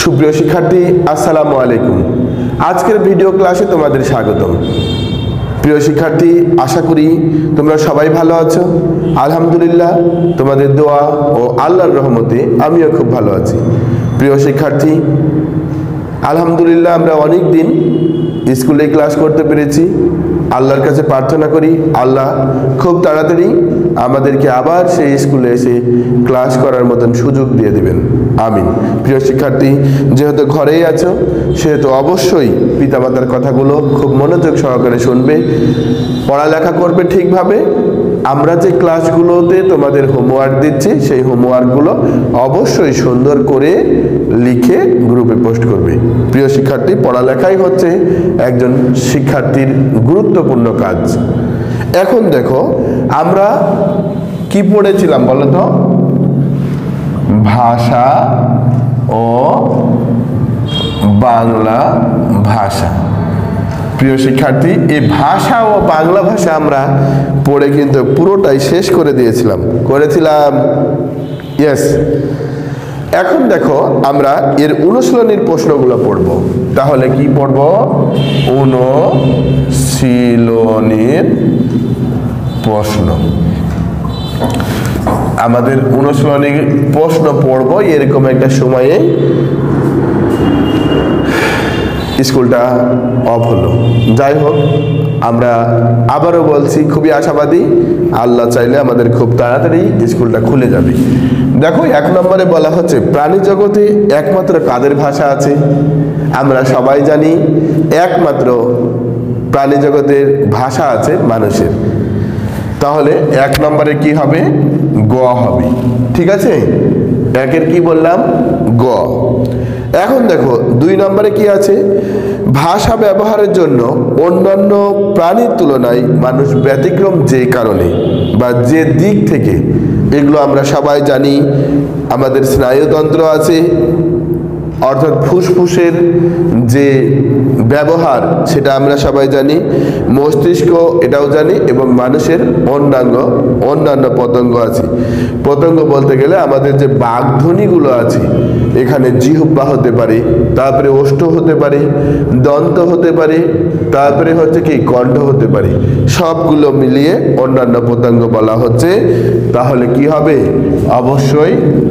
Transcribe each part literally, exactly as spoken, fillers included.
সুপ্রিয় শিক্ষার্থী, আসসালামু আলাইকুম। আজকের ভিডিও ক্লাসে তোমাদের স্বাগতম। প্রিয় শিক্ষার্থী, আশা করি তোমরা সবাই ভালো আছো। আলহামদুলিল্লাহ, তোমাদের দোয়া ও আল্লাহর রহমতে আমিও খুব ভালো আছি। প্রিয় শিক্ষার্থী, আলহামদুলিল্লাহ আমরা অনেক দিন স্কুলে ক্লাস করতে পেরেছি। আল্লাহর কাছে প্রার্থনা করি আল্লাহ খুব তাড়াতাড়ি আমাদেরকে আবার সেই স্কুলে এসে ক্লাস করার মতন সুযোগ দিয়ে দেবেন, আমিন। প্রিয় শিক্ষার্থী, যেহেতু ঘরেই আছো সেহেতু অবশ্যই পিতামাতার কথাগুলো খুব মনোযোগ সহকারে শুনবে, পড়ালেখা করবে ঠিকভাবে। আমরা যে ক্লাসগুলোতে তোমাদের হোমওয়ার্ক দিচ্ছি সেই হোমওয়ার্কগুলো অবশ্যই সুন্দর করে লিখে গ্রুপে পোস্ট করবে। প্রিয় শিক্ষার্থী, পড়ালেখাই হচ্ছে একজন শিক্ষার্থীর গুরুত্বপূর্ণ কাজ। এখন দেখো আমরা কি পড়েছিলাম বলো তো? ভাষা ও বাংলা ভাষা। প্রিয় শিক্ষার্থী, এই ভাষা ও বাংলা ভাষা আমরা পড়ে কিন্তু পুরোটাই শেষ করে দিয়েছিলাম, করেছিলাম ইয়েস। এখন দেখো আমরা এর অনুশীলনীর প্রশ্নগুলো পড়ব। তাহলে কি পড়ব? অনুশীলনীর প্রশ্ন। আমাদের অনুশীলনীর প্রশ্ন পড়ব এরকম একটা সময়ে স্কুলটা অফ হলো। যাই হোক, আমরা আবারও বলছি, খুবই আশাবাদী, আল্লাহ চাইলে আমাদের খুব তাড়াতাড়ি স্কুলটা খুলে যাবে। দেখো, এক নম্বরে বলা হচ্ছে প্রাণী জগতে একমাত্র কাদের ভাষা আছে? আমরা সবাই জানি একমাত্র প্রাণী জগতের ভাষা আছে মানুষের। তাহলে এক নম্বরে কি হবে? গ হবে। ঠিক আছে, একের কি বললাম? গ। এখন দেখো দুই নম্বরে কি আছে? ভাষা ব্যবহারের জন্য অন্যান্য প্রাণীর তুলনায় মানুষ ব্যতিক্রম যে কারণে বা যে দিক থেকে, এগুলো আমরা সবাই জানি। আমাদের স্নায়ুতন্ত্র আছে, অর্থাৎ ফুসফুসের যে ব্যবহার সেটা আমরা সবাই জানি, মস্তিষ্ক এটাও জানি, এবং মানুষের অন্যান্য অন্যান্য পতঙ্গ আছে। পতঙ্গ বলতে গেলে আমাদের যে বাগধ্বনিগুলো আছে, এখানে জিহ্বা হতে পারে, তারপরে ওষ্ঠ হতে পারে, দন্ত হতে পারে, তারপরে হচ্ছে কি কণ্ঠ হতে পারে, সবগুলো মিলিয়ে অন্যান্য পতঙ্গ বলা হচ্ছে। তাহলে কি হবে? অবশ্যই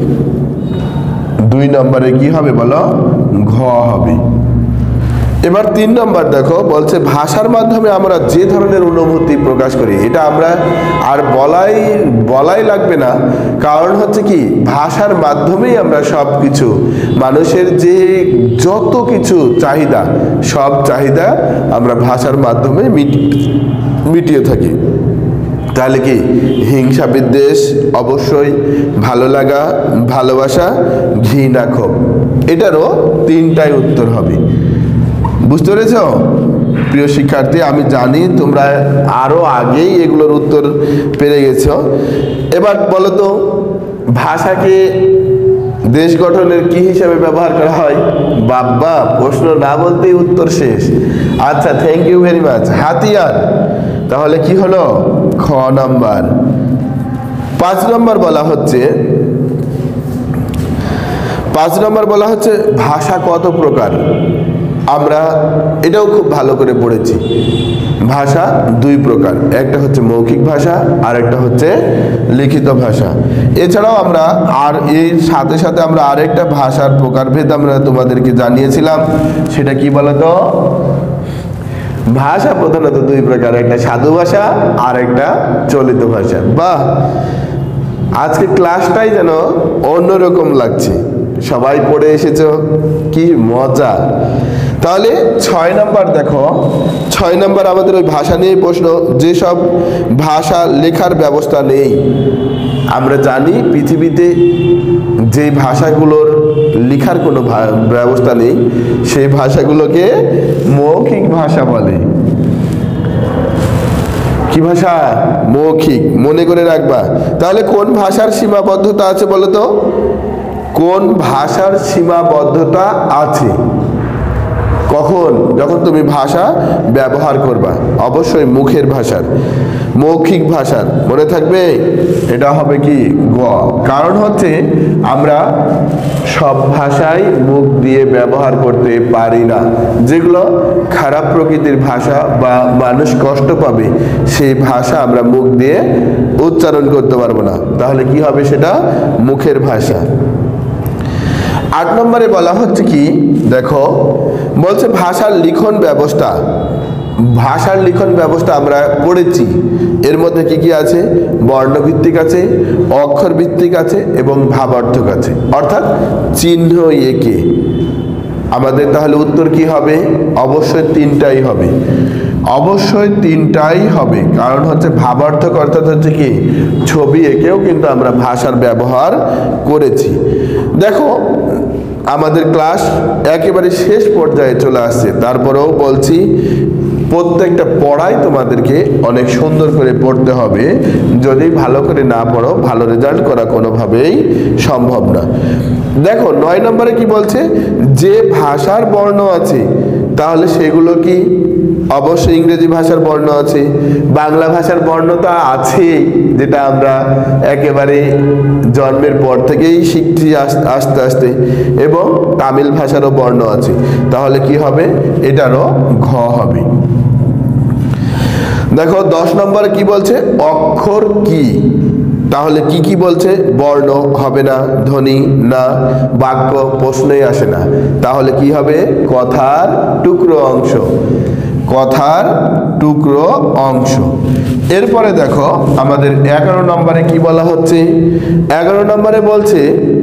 দুই নম্বরে কি হবে বলো? ঘ হবে। এবার তিন নম্বর দেখো, বলছে ভাষার মাধ্যমে আমরা যে ধরনের অনুভূতি প্রকাশ করি, এটা আমরা আর বলাই বলাই লাগবে না। কারণ হচ্ছে কি, ভাষার মাধ্যমেই আমরা সব কিছু, মানুষের যে যত কিছু চাহিদা, সব চাহিদা আমরা ভাষার মাধ্যমে মিটিয়ে থাকি। তাহলে কি হিংসা, বিদ্বেষ, অবশ্যই ভালো লাগা, ভালোবাসা, ঘৃণা, ক্ষোভ, এটারও তিনটাই উত্তর হবে। বুঝতে পেরেছ? প্রিয় শিক্ষার্থী, আমি জানি তোমরা আরো আগেই এগুলোর উত্তর পেরে গেছ। এবার বলো তো, ভাষাকে দেশ গঠনের কি হিসাবে ব্যবহার করা হয়? বাবা, প্রশ্ন না বলতেই উত্তর শেষ। আচ্ছা, থ্যাংক ইউ ভেরি মাচ। হাতিয়ার। তাহলে কি হলো? খ নাম্বার। পাঁচ নম্বর বলা হচ্ছে পাঁচ নম্বর বলা হচ্ছে ভাষা কত প্রকার? আমরা এটাও খুব ভালো করে পড়েছি। ভাষা দুই প্রকার, একটা হচ্ছে মৌখিক ভাষা আর একটা হচ্ছে লিখিত ভাষা। এছাড়াও আমরা আর এর সাথে সাথে আমরা আরেকটা ভাষার প্রকারভেদ আমরা তোমাদেরকে জানিয়েছিলাম। সেটা কি বলতো? ভাষা প্রধানত দুই প্রকার, একটা সাধু ভাষা আর একটা চলিত ভাষা। বাহ, আজকে ক্লাসটাই যেন অন্যরকম লাগছে, সবাই পড়ে এসেছো, কি মজা। তাহলে ছয় নাম্বার দেখো, ছয় নাম্বার আমাদের ওই ভাষা নিয়ে প্রশ্ন। যেসব ভাষা লেখার ব্যবস্থা নেই, আমরা জানি পৃথিবীতে যে ভাষাগুলোর লেখার কোনো ব্যবস্থা নেই, সেই ভাষাগুলোকে মৌখিক ভাষা বলে। কি ভাষা? মৌখিক। মনে করে রাখবা। তাহলে কোন ভাষার সীমাবদ্ধতা আছে বলো তো? কোন ভাষার সীমাবদ্ধতা আছে? কখন? যখন তুমি ভাষা ব্যবহার করবা, অবশ্যই মুখের ভাষার, মৌখিক ভাষার। মনে থাকবে, এটা হবে কি গ। কারণ হচ্ছে আমরা সব ভাষাই মুখ দিয়ে ব্যবহার করতে পারি না। যেগুলো খারাপ প্রকৃতির ভাষা বা মানুষ কষ্ট পাবে সেই ভাষা আমরা মুখ দিয়ে উচ্চারণ করতে পারবো না, তাহলে কি হবে? সেটা মুখের ভাষা। আট নম্বরে বলা হচ্ছে কি, দেখো বলছে ভাষার লিখন ব্যবস্থা। ভাষার লিখন ব্যবস্থা আমরা পড়েছি, এর মধ্যে কি কি আছে? বর্ণভিত্তিক আছে, অক্ষর ভিত্তিক আছে এবং ভাবার্থক আছে, অর্থাৎ চিহ্ন এঁকে। আমাদের তাহলে উত্তর কি হবে? অবশ্যই তিনটাই হবে, অবশ্যই তিনটাই হবে। কারণ হচ্ছে ভাবার্থক অর্থাৎ হচ্ছে কি ছবি এঁকেও কিন্তু আমরা ভাষার ব্যবহার করেছি। দেখো আমাদের ক্লাস একেবারে শেষ পর্যায়ে চলে আসছে, তারপরেও বলছি প্রত্যেকটা পড়াই তোমাদেরকে অনেক সুন্দর করে পড়তে হবে। যদি ভালো করে না পড়ো ভালো রেজাল্ট করা কোনোভাবেই সম্ভব না। দেখো নয় নম্বরে কি বলছে? যে ভাষার বর্ণ আছে, তাহলে সেগুলো কি? অবশ্যই ইংরেজি ভাষার বর্ণ আছে, বাংলা ভাষার বর্ণ তো আছেই, যেটা আমরা একেবারে জন্মের পর থেকেই শিখছি আস্তে আস্তে, এবং তামিল ভাষারও বর্ণ আছে। তাহলে কি হবে? এটারও ঘ হবে। দেখো দশ নম্বরে কি বলছে? অক্ষর কি? তাহলে কি কি বলছে? বর্ণ হবে না, ধ্বনি না, বাক্য প্রশ্নই আসে না। তাহলে কি হবে? কথার টুকরো অংশ, কথার টুকরো অংশ। এরপরে দেখো আমাদের এগারো নম্বরে কি বলা হচ্ছে? এগারো নম্বরে বলছে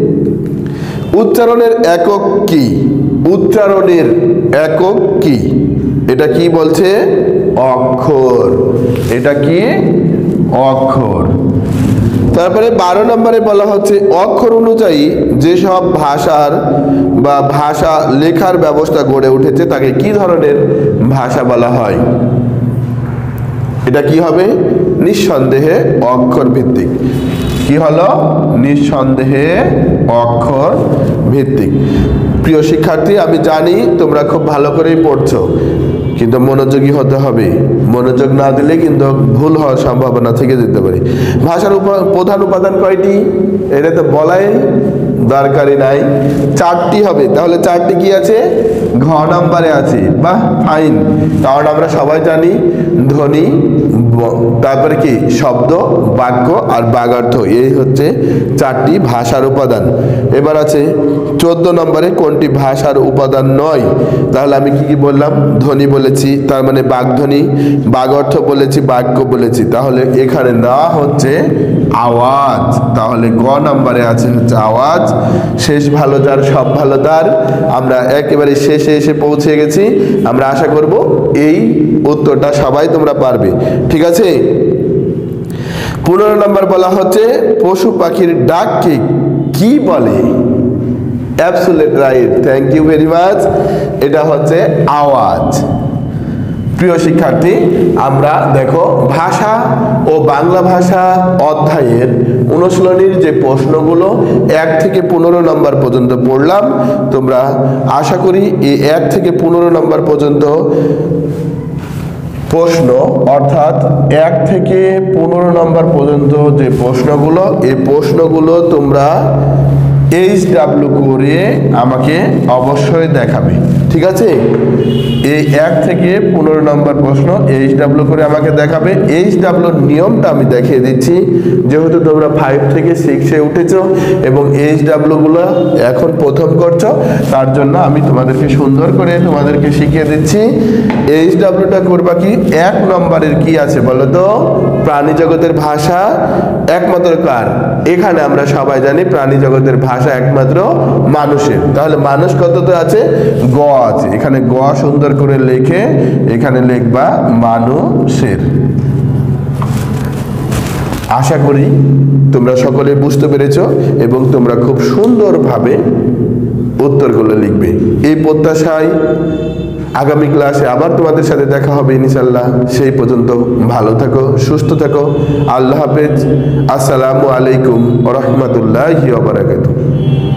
উচ্চারণের একক কি? উচ্চারণের একক কি? এটা কি বলছে? অক্ষর। এটা কি? অক্ষর। তারপরে বারো নম্বরে বলা হচ্ছে অক্ষর অনুযায়ী যেসব ভাষার বা ভাষা লেখার ব্যবস্থা গড়ে উঠেছে তাকে কি ধরনের ভাষা বলা হয়? এটা কি হবে? নিঃসন্দেহে অক্ষর ভিত্তিক। কি হলো? নিঃসন্দেহে অক্ষর ভিত্তিক। প্রিয় শিক্ষার্থী, আমি জানি তোমরা খুব ভালো করেই পড়ছো, কিন্তু মনোযোগী হতে হবে। মনোযোগ না দিলে কিন্তু ভুল হওয়ার সম্ভাবনা থেকে যেতে পারে। ভাষার প্রধান উপাদান কয়টি? এটা তো বলাই দরকারই নাই, চারটি হবে। তাহলে চারটি কি আছে? ঘ নাম্বারে আছে। বাহ, ফাইন। কারণ আমরা সবাই জানি ধ্বনি, তারপরে কি শব্দ, বাক্য আর বাগার্থ, এই হচ্ছে চারটি ভাষার উপাদান। এবার আছে চোদ্দ নম্বরে কোনটি ভাষার উপাদান নয়? তাহলে আমি কি কি বললাম? ধ্বনি বলেছি, তার মানে বাগধ্বনি, বাগার্থ বলেছি, বাক্য বলেছি। তাহলে এখানে না হচ্ছে আওয়াজ। তাহলে গ নাম্বারে আছে হচ্ছে আওয়াজ। শেষ ভালো যার সব ভালো তার। আমরা একেবারে শেষে এসে পৌঁছে গেছি। আমরা আশা করব এই উত্তরটা সবাই তোমরা পারবে। ঠিক আছে? পনেরো নম্বর বলা হচ্ছে পশু পাখির ডাককে কি বলে? Absolute right, thank you very much. এটা হচ্ছে আওয়াজ। প্রিয় শিক্ষার্থী, আমরা দেখো ভাষা ও বাংলা ভাষা অধ্যায়ের অনুশীলনীর যে প্রশ্নগুলো এক থেকে পনেরো নম্বর পর্যন্ত পড়লাম, তোমরা আশা করি এই এক থেকে পনেরো নম্বর পর্যন্ত প্রশ্ন, অর্থাৎ এক থেকে পনেরো নম্বর পর্যন্ত যে প্রশ্নগুলো, এই প্রশ্নগুলো তোমরা এইচ ডাব্লিউ করে আমাকে অবশ্যই দেখাবে। ঠিক আছে? এই এক থেকে পনেরো নম্বর প্রশ্ন এইচ ডাব্লিউ করে আমাকে দেখাবে। এইচ ডাব্লিউর নিয়মটা আমি দেখিয়ে দিচ্ছি, যেহেতু তোমরা ফাইভ থেকে সিক্সে উঠেছ এবং এইচ ডাব্লিউগুলো এখন প্রথম করছো, তার জন্য আমি তোমাদেরকে সুন্দর করে তোমাদেরকে শিখিয়ে দিচ্ছি। এইচ ডাব্লিউটা করবা কি? এক নম্বরের কি আছে বলো তো? প্রাণী জগতের ভাষা একমাত্র কার? এখানে আমরা সবাই জানি প্রাণী জগতের ভাষা একমাত্র মানুষের। তাহলে মানুষ কততে আছে? গ আছে। এখানে গ সুন্দর করে লিখে এখানে লিখবা মানুষের। আশা করি তোমরা সকলে বুঝতে পেরেছো এবং তোমরা খুব সুন্দরভাবে উত্তরগুলো লিখবে। এই প্রত্যাশায় আগামী ক্লাসে আবার তোমাদের সাথে দেখা হবে ইনশাআল্লাহ। সেই পর্যন্ত ভালো থাকো, সুস্থ থাকো। আল্লাহ হাফেজ। আসসালামু আলাইকুম ওয়া রাহমাতুল্লাহি ওয়া বারাকাতুহু।